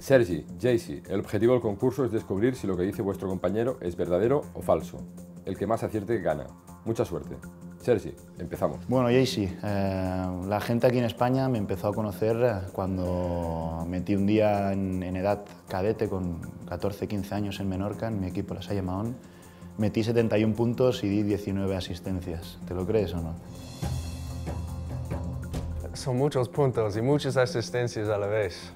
Sergi, Jaycee, el objetivo del concurso es descubrir si lo que dice vuestro compañero es verdadero o falso. El que más acierte gana. Mucha suerte. Sergi, empezamos. Bueno, Jaycee, la gente aquí en España me empezó a conocer cuando metí un día en edad cadete con 14-15 años en Menorca, en mi equipo, la Salle Mahón. Metí 71 puntos y di 19 asistencias. ¿Te lo crees o no? Son muchos puntos y muchas asistencias a la vez.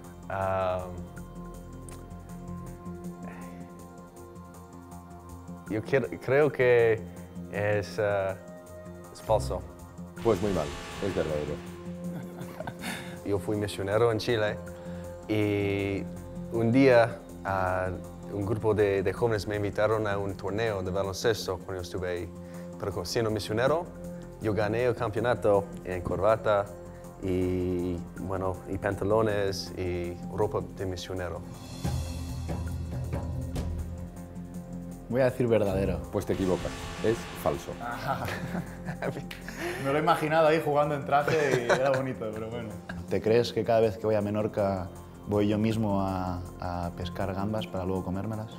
Yo creo que es falso. Pues muy mal, es verdadero. Yo fui misionero en Chile y un día un grupo de jóvenes me invitaron a un torneo de baloncesto cuando yo estuve ahí. Pero siendo misionero, yo gané el campeonato en corbata y pantalones y ropa de misionero. Voy a decir verdadero. Pues te equivocas, es falso. Me lo he imaginado ahí jugando en traje y era bonito, pero bueno. ¿Te crees que cada vez que voy a Menorca voy yo mismo a pescar gambas para luego comérmelas?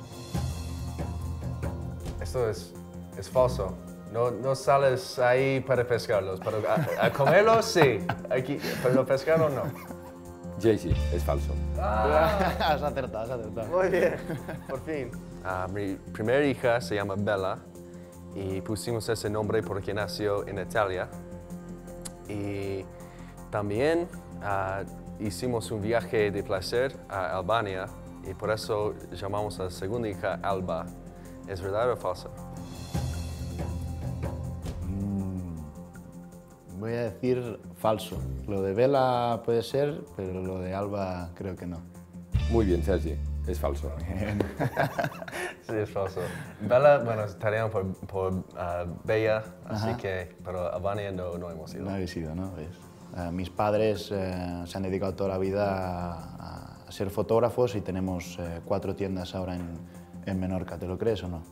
Esto es falso. No sales ahí para pescarlos, pero a comerlos sí, pero pescarlos no. Jaycee, es falso. Has acertado, has acertado. Muy bien, por fin. Mi primera hija se llama Bella y pusimos ese nombre porque nació en Italia. Y también hicimos un viaje de placer a Albania y por eso llamamos a la segunda hija Alba. ¿Es verdad o falso? Voy a decir falso. Lo de Bella puede ser, pero lo de Alba creo que no. Muy bien, Sergi, es falso. Sí, es falso. Bella, bueno, es italiano por Bella, así que, pero Albania no hemos ido. No habéis ido, ¿no? Mis padres se han dedicado toda la vida a ser fotógrafos y tenemos 4 tiendas ahora en Menorca. ¿Te lo crees o no?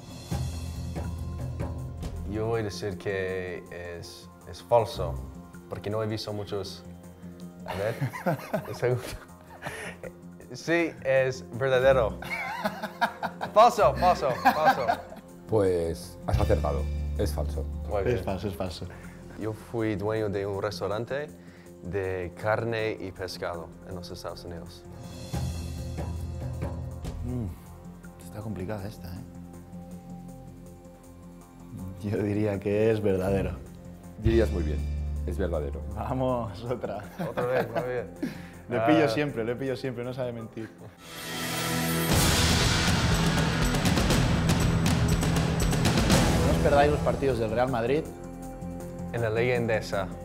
Yo voy a decir que es falso, porque no he visto muchos. A ver, un segundo. Sí, es verdadero. Falso. Pues has acertado, es falso. Muy bien. Es falso. Yo fui dueño de un restaurante de carne y pescado en los Estados Unidos. Está complicada esta, ¿eh? Yo diría que es verdadero. Dirías muy bien, es verdadero. Vamos, otra. Otra vez, muy bien. Le pillo siempre, no sabe mentir. No os perdáis los partidos del Real Madrid. En la Liga Endesa.